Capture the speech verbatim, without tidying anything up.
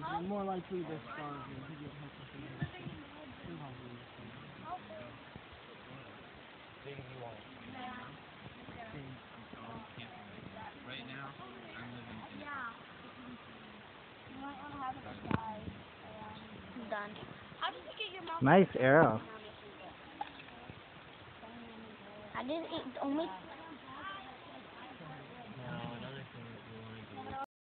You're more likely to starve than to get hooked up in the Big if you want. Right now, I'm living in You might want to have it aside. I'm done. How did you get your mouth? Nice arrow. I didn't eat only